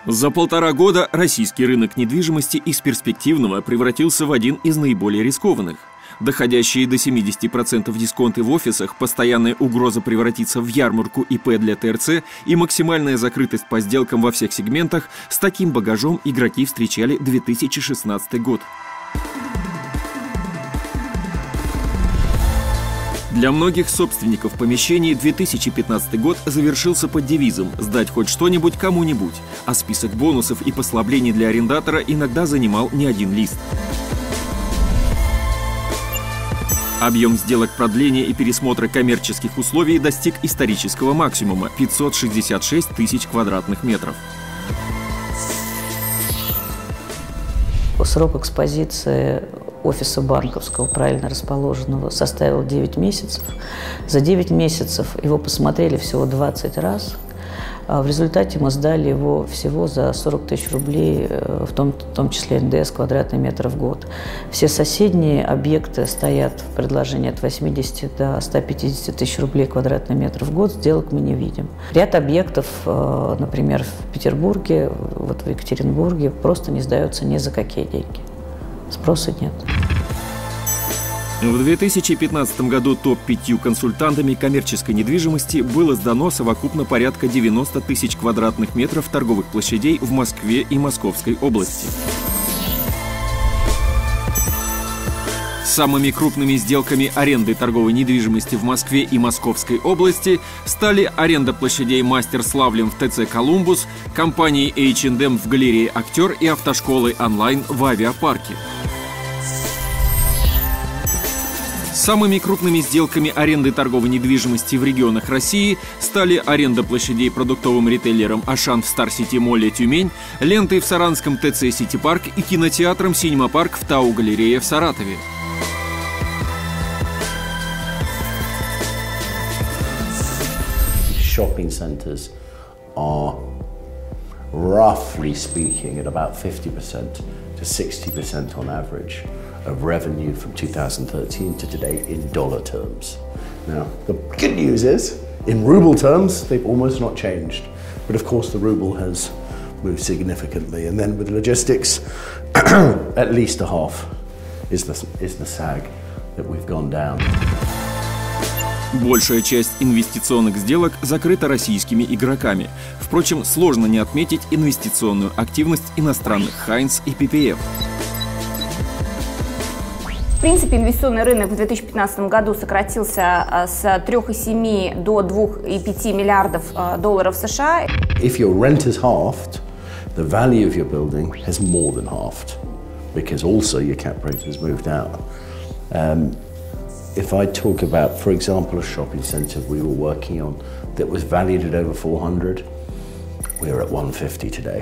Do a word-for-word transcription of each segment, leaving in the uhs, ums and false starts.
За полтора года российский рынок недвижимости из перспективного превратился в один из наиболее рискованных. Доходящие до семидесяти процентов дисконты в офисах, постоянная угроза превратиться в ярмарку ИП для ТРЦ и максимальная закрытость по сделкам во всех сегментах — с таким багажом игроки встречали две тысячи шестнадцатый год. Для многих собственников помещений две тысячи пятнадцатый год завершился под девизом «Сдать хоть что-нибудь кому-нибудь», а список бонусов и послаблений для арендатора иногда занимал не один лист. Объем сделок продления и пересмотра коммерческих условий достиг исторического максимума – пятьсот шестьдесят шесть тысяч квадратных метров. Срок экспозиции офиса банковского, правильно расположенного, составил девять месяцев. За девять месяцев его посмотрели всего двадцать раз. В результате мы сдали его всего за сорок тысяч рублей, в том, в том числе эн дэ эс квадратный метр в год. Все соседние объекты стоят в предложении от восьмидесяти до ста пятидесяти тысяч рублей квадратный метр в год. Сделок мы не видим. Ряд объектов, например, в Петербурге, вот в Екатеринбурге, просто не сдаются ни за какие деньги. Спроса нет. В две тысячи пятнадцатом году топ пятью консультантами коммерческой недвижимости было сдано совокупно порядка девяноста тысяч квадратных метров торговых площадей в Москве и Московской области. Самыми крупными сделками аренды торговой недвижимости в Москве и Московской области стали аренда площадей «Мастер Славлем» в ТЦ «Колумбус», компании эйч энд эм в галерее «Актер» и автошколы «Онлайн» в авиапарке. Самыми крупными сделками аренды торговой недвижимости в регионах России стали аренда площадей продуктовым ритейлером «Ашан» в Стар-Сити Молле Тюмень, лентой в саранском ТЦ «Сити Парк» и кинотеатром «Синема Парк» в Тау-галерее в Саратове. Shopping centres are, roughly speaking, at about fifty percent to sixty percent on average of revenue from two thousand thirteen to today in dollar terms. Now, the good news is, in ruble terms, they've almost not changed. But of course, the ruble has moved significantly. And then with logistics, at least a half is the, is the sag that we've gone down. Большая часть инвестиционных сделок закрыта российскими игроками. Впрочем, сложно не отметить инвестиционную активность иностранных Хайнс и пи пи эф. В принципе, инвестиционный рынок в две тысячи пятнадцатом году сократился с трёх и семи до двух и пяти миллиардов долларов США. If your rent is halved, the value of your building has more than halved, because also your cap rate has moved out. Um, If I talk about, for example, a shopping centre we were working on that was valued at over four hundred, we're at one fifty today.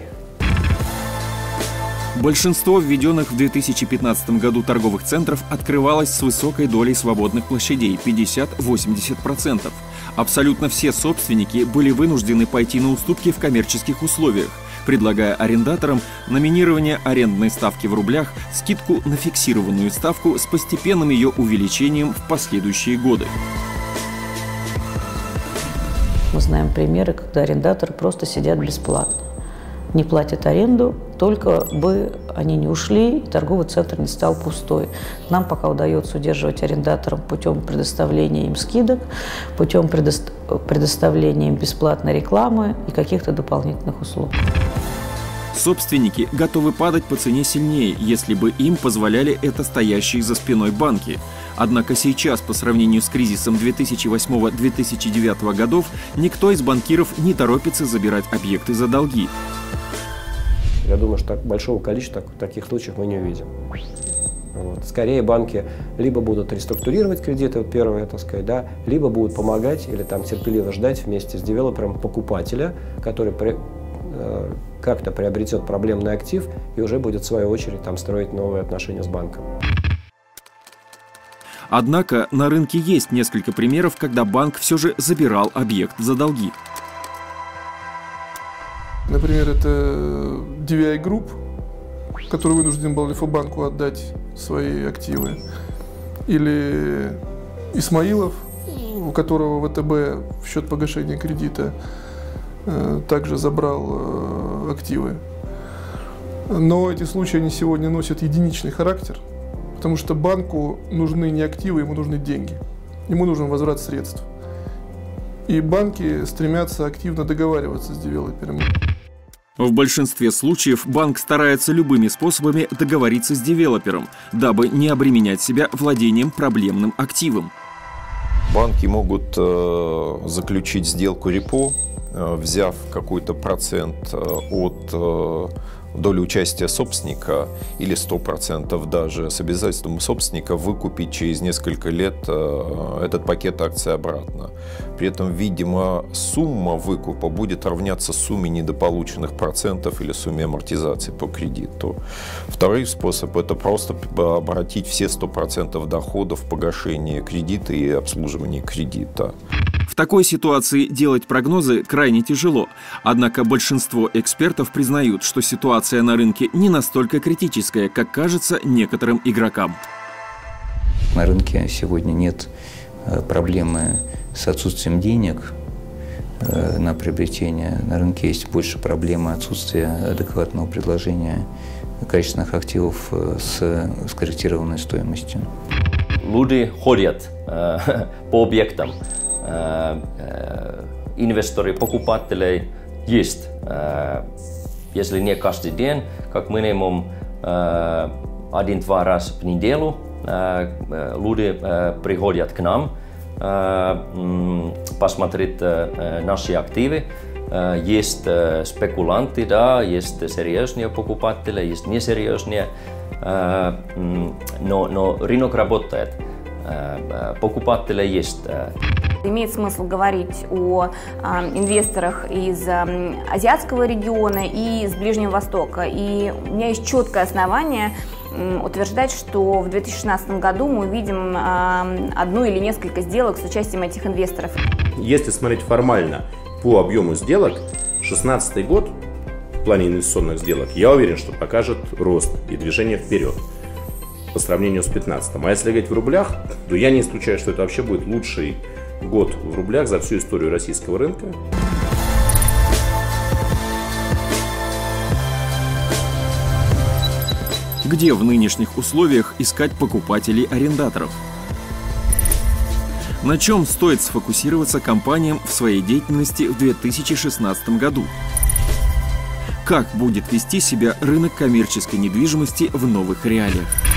Большинство введенных в две тысячи пятнадцатом году торговых центров открывалось с высокой долей свободных площадей – пятьдесят-восемьдесят процентов. Абсолютно все собственники были вынуждены пойти на уступки в коммерческих условиях, предлагая арендаторам номинирование арендной ставки в рублях, скидку на фиксированную ставку с постепенным ее увеличением в последующие годы. Мы знаем примеры, когда арендаторы просто сидят бесплатно, не платят аренду, только бы они не ушли, и торговый центр не стал пустой. Нам пока удается удерживать арендаторам путем предоставления им скидок, путем предоставления им бесплатной рекламы и каких-то дополнительных услуг. Собственники готовы падать по цене сильнее, если бы им позволяли это стоящие за спиной банки. Однако сейчас, по сравнению с кризисом две тысячи восьмого — две тысячи девятого годов, никто из банкиров не торопится забирать объекты за долги. Я думаю, что большого количества таких случаев мы не увидим. Вот. Скорее банки либо будут реструктурировать кредиты, вот первое, так сказать, да, либо будут помогать или там терпеливо ждать вместе с девелопером покупателя, который при, э, как-то приобретет проблемный актив и уже будет в свою очередь там строить новые отношения с банком. Однако на рынке есть несколько примеров, когда банк все же забирал объект за долги. Например, это ди ви ай Group, который вынужден был Альфа-банку отдать свои активы. Или Исмаилов, у которого вэ тэ бэ в счет погашения кредита также забрал активы. Но эти случаи они сегодня носят единичный характер, потому что банку нужны не активы, ему нужны деньги. Ему нужен возврат средств. И банки стремятся активно договариваться с девелопером. В большинстве случаев банк старается любыми способами договориться с девелопером, дабы не обременять себя владением проблемным активом. Банки могут э, заключить сделку репо, э, взяв какой-то процент э, от э, доли участия собственника или сто процентов даже с обязательством собственника выкупить через несколько лет э, этот пакет акций обратно. При этом, видимо, сумма выкупа будет равняться сумме недополученных процентов или сумме амортизации по кредиту. Второй способ – это просто обратить все сто процентов доходов в погашение кредита и обслуживание кредита. В такой ситуации делать прогнозы крайне тяжело. Однако большинство экспертов признают, что ситуация на рынке не настолько критическая, как кажется некоторым игрокам. На рынке сегодня нет проблемы с отсутствием денег на приобретение. На рынке есть больше проблемы отсутствия адекватного предложения качественных активов с скорректированной стоимостью. Люди ходят э, по объектам. Э, э, инвесторы, покупатели есть. Э, если не каждый день, как минимум э, один-два раза в неделю э, люди э, приходят к нам э, посмотреть э, наши активы. Э, есть э, спекулянты, да, есть серьезные покупатели, есть несерьезные. Uh, но, но рынок работает, uh, покупатели есть. Имеет смысл говорить о uh, инвесторах из uh, азиатского региона и из Ближнего Востока. И у меня есть четкое основание uh, утверждать, что в две тысячи шестнадцатом году мы увидим uh, одну или несколько сделок с участием этих инвесторов. Если смотреть формально по объему сделок, две тысячи шестнадцатый год в плане инвестиционных сделок, я уверен, что покажет рост и движение вперед по сравнению с две тысячи пятнадцатым. А если говорить в рублях, то я не исключаю, что это вообще будет лучший год в рублях за всю историю российского рынка. Где в нынешних условиях искать покупателей-арендаторов? На чем стоит сфокусироваться компаниям в своей деятельности в две тысячи шестнадцатом году? Как будет вести себя рынок коммерческой недвижимости в новых реалиях?